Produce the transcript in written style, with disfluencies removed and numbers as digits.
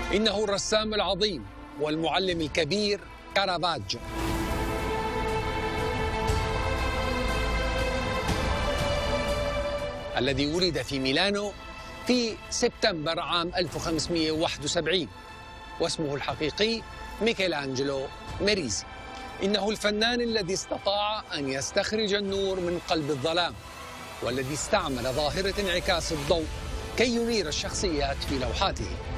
إنه الرسام العظيم والمعلم الكبير كارافاجو، الذي ولد في ميلانو في سبتمبر عام 1571، واسمه الحقيقي ميكелانجلو ميريزي. إنه الفنان الذي استطاع أن يستخرج النور من قلب الظلام، والذي استعمل ظاهرة انعكاس الضوء كي ينير الشخصيات في لوحاته.